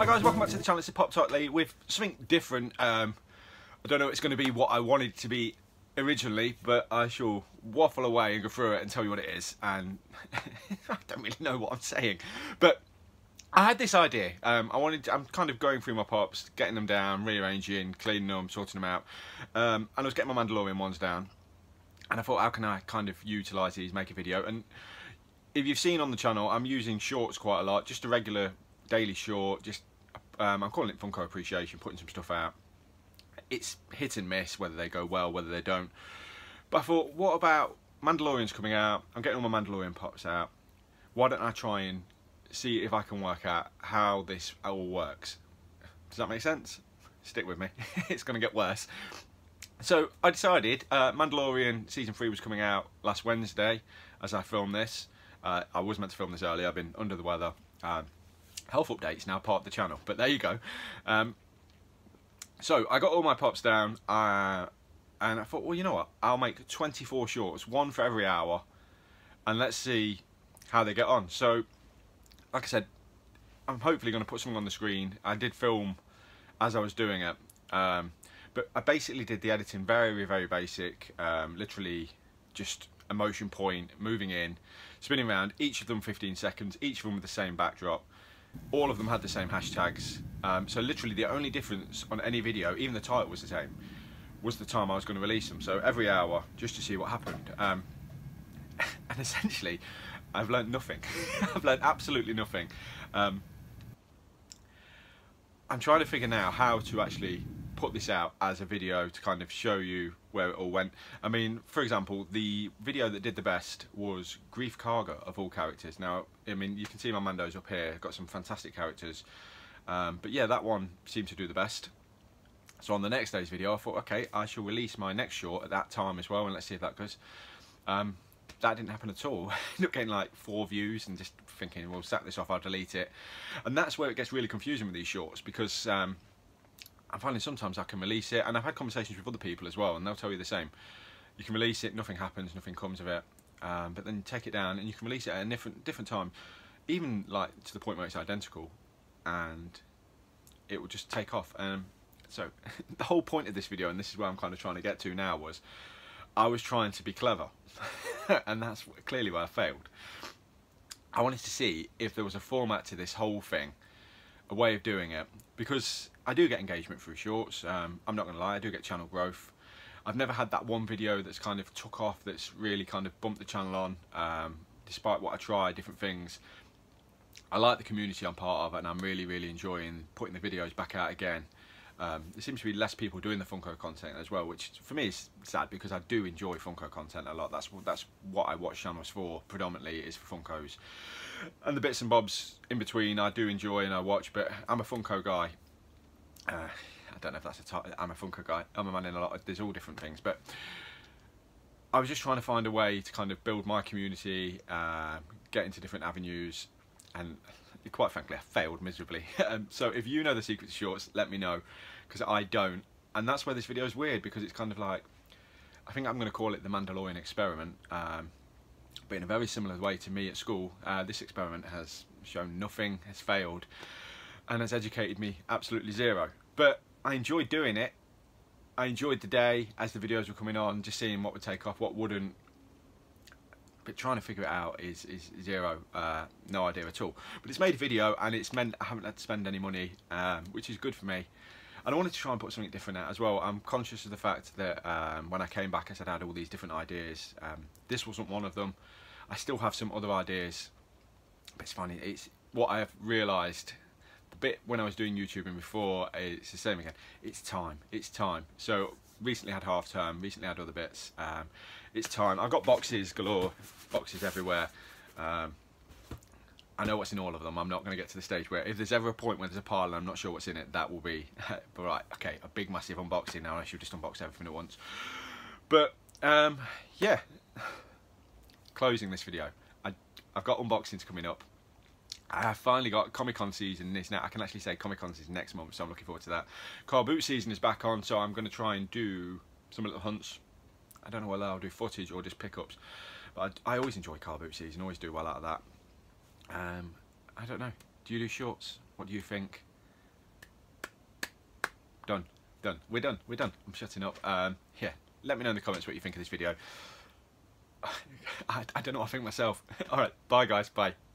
Hi guys, welcome back to the channel. It's a Pop Lee with something different. I don't know if it's going to be what I wanted it to be originally, but I shall waffle away and go through it and tell you what it is. And I don't really know what I'm saying, but I had this idea. I'm kind of going through my pops, getting them down, rearranging, cleaning them, sorting them out, and I was getting my Mandalorian ones down. And I thought, how can I kind of utilise these, make a video? And if you've seen on the channel, I'm using shorts quite a lot, just a regular daily short, just I'm calling it Funko Appreciation, putting some stuff out. It's hit and miss, whether they go well, whether they don't. But I thought, what about Mandalorian's coming out? I'm getting all my Mandalorian pops out. Why don't I try and see if I can work out how this all works? Does that make sense? Stick with me, it's going to get worse. So I decided Mandalorian Season 3 was coming out last Wednesday as I filmed this. I was meant to film this earlier, I've been under the weather. Health updates now part of the channel, but there you go. So I got all my pops down and I thought, well, you know what, I'll make 24 shorts, one for every hour, and let's see how they get on. So like I said, I'm hopefully going to put something on the screen. I did film as I was doing it, but I basically did the editing very, very basic, literally just a motion point, moving in, spinning around, each of them 15 seconds, each of them with the same backdrop. All of them had the same hashtags, so literally the only difference on any video, even the title was the same, was the time I was going to release them. So every hour, just to see what happened. And essentially, I've learned nothing. I've learned absolutely nothing. I'm trying to figure now how to actually put this out as a video to kind of show you where it all went. I mean, for example, the video that did the best was Grief Karga, of all characters. Now, I mean, you can see my Mandos up here, got some fantastic characters. But yeah, that one seemed to do the best. So on the next day's video, I thought, okay, I shall release my next short at that time as well, and let's see if that goes. That didn't happen at all. I ended up getting like 4 views and just thinking, well, sack this off, I'll delete it. And that's where it gets really confusing with these shorts, because I'm finding sometimes I can release it, and I've had conversations with other people as well, and they'll tell you the same. You can release it, nothing happens, nothing comes of it, but then you take it down and you can release it at a different time, even like to the point where it's identical, and it will just take off. So the whole point of this video, and this is where I'm kind of trying to get to now, was I was trying to be clever, and that's clearly where I failed. I wanted to see if there was a format to this whole thing, a way of doing it, because I do get engagement through shorts. I'm not going to lie, I do get channel growth. I've never had that one video that's kind of took off, that's really kind of bumped the channel on, despite what I try, different things. I like the community I'm part of, and I'm really, really enjoying putting the videos back out again. There seems to be less people doing the Funko content as well, which for me is sad, because I do enjoy Funko content a lot. That's what I watch channels for predominantly, is for Funkos. And the bits and bobs in between I do enjoy and I watch, but I'm a Funko guy. I don't know if that's a title. I'm a Funko guy. I'm a man in a lot of, there's all different things, but I was just trying to find a way to kind of build my community, get into different avenues, and quite frankly I failed miserably. So if you know the secret to shorts, let me know, because I don't. And that's where this video is weird, because it's kind of like, I think I'm going to call it the Mandalorian experiment, but in a very similar way to me at school. This experiment has shown nothing, has failed, and has educated me absolutely zero. But I enjoyed doing it. I enjoyed the day as the videos were coming on, just seeing what would take off, what wouldn't. But trying to figure it out is zero, no idea at all. But it's made a video, and it's meant I haven't had to spend any money, which is good for me. And I wanted to try and put something different out as well. I'm conscious of the fact that when I came back, I said I had all these different ideas. This wasn't one of them. I still have some other ideas, but it's funny. It's what I have realised. The bit when I was doing YouTubing before, it's the same again. It's time. It's time. So recently had half term. Recently had other bits. It's time. I've got boxes galore, boxes everywhere. I know what's in all of them. I'm not going to get to the stage where, if there's ever a point where there's a pile and I'm not sure what's in it, that will be, but right, okay, a big massive unboxing now. I should just unbox everything at once. But yeah, closing this video, I've got unboxings coming up. I have finally got Comic-Con season is now. I can actually say Comic-Con season next month, so I'm looking forward to that. Car boot season is back on, so I'm going to try and do some little hunts. I don't know whether I'll do footage or just pickups, but I always enjoy car boot season, always do well out of that. I don't know. Do you do shorts? What do you think? done. We're done. We're done. I'm shutting up. Yeah, let me know in the comments what you think of this video. I don't know what I think myself. Alright, bye guys, bye.